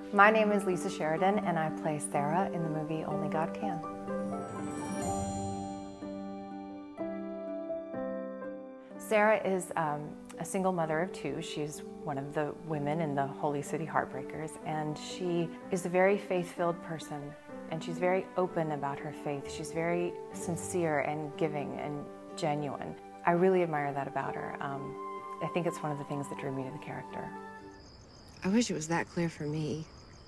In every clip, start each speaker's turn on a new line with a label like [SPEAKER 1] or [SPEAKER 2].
[SPEAKER 1] My name is Lisa Sheridan, and I play Sara in the movie Only God Can. Sara is a single mother of two. She's one of the women in the Holy City Heartbreakers, and she is a very faith-filled person, and she's very open about her faith. She's very sincere and giving and genuine. I really admire that about her. I think it's one of the things that drew me to the character.
[SPEAKER 2] I wish it was that clear for me.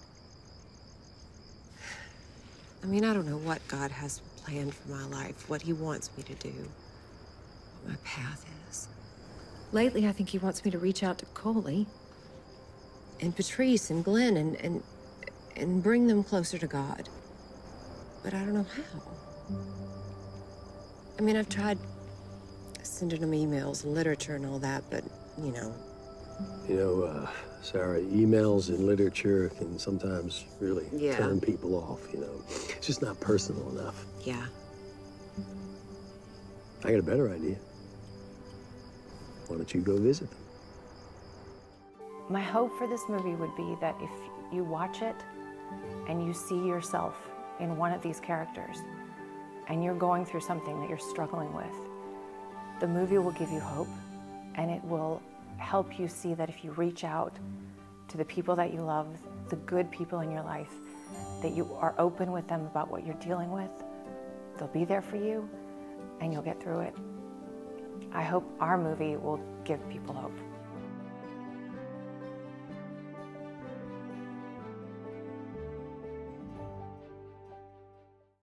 [SPEAKER 2] I mean, I don't know what God has planned for my life, what he wants me to do, what my path is. Lately, I think he wants me to reach out to Coley and Patrice and Glenn and bring them closer to God. But I don't know how. I mean, I've tried sending them emails and literature and all that, but, you know.
[SPEAKER 3] You know, Sara, emails and literature can sometimes really turn people off, you know. It's just not personal enough.
[SPEAKER 2] Yeah.
[SPEAKER 3] I got a better idea. Why don't you go visit them?
[SPEAKER 1] My hope for this movie would be that if you watch it and you see yourself in one of these characters and you're going through something that you're struggling with, the movie will give you hope, and it will help you see that if you reach out to the people that you love, the good people in your life, that you are open with them about what you're dealing with, they'll be there for you and you'll get through it. I hope our movie will give people hope.